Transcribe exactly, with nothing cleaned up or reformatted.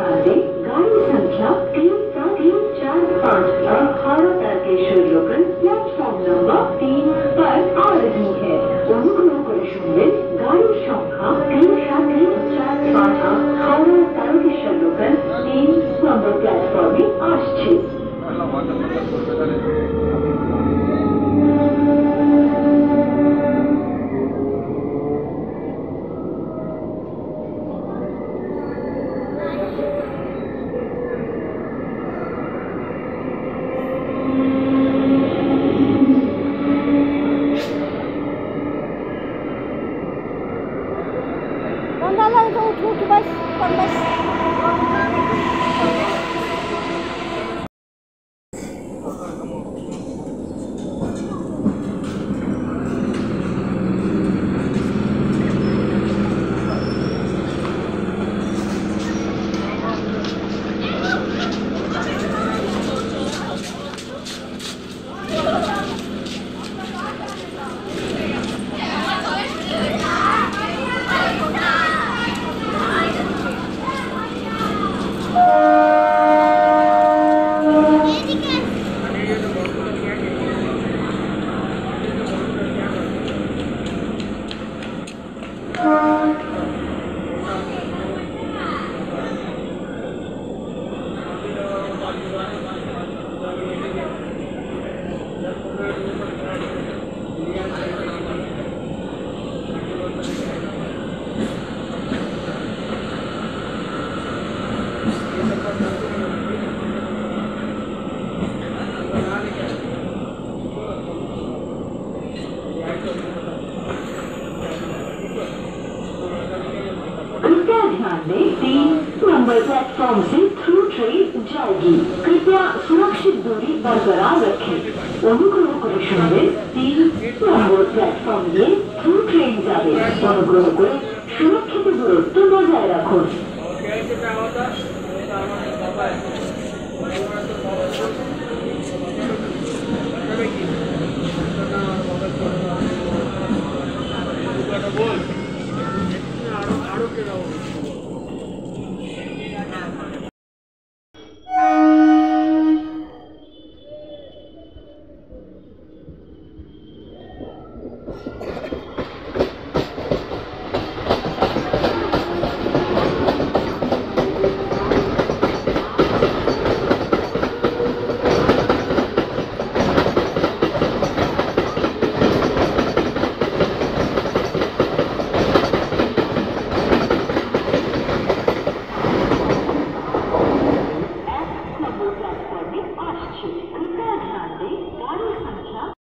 ध्यान दें, गाड़ी संख्या तीन सात तीन चार पाँच Howrah Tarakeswar local platform number तीन पर आ रही है। অনুগ্রহ করে শুনবেন গাড়ির সংখ্যা তিন সাত তিন চার পাঁচ হাওড়া তারকেশ্বর লোকাল তিন নম্বর প্ল্যাটফর্মে আসছে। बस बस तीन नंबर प्लेटफॉर्म से थ्रू ट्रेन जाएगी। कृपया सुरक्षित दूरी बरकरार रखें। অনুগ্রহ করে শুনবেন তিন নম্বর প্ল্যাটফর্ম দিয়ে থ্রু ট্রেন যাবে। অনুগ্রহ করে সুরক্ষিত দূরত্ব বজায় রাখুন।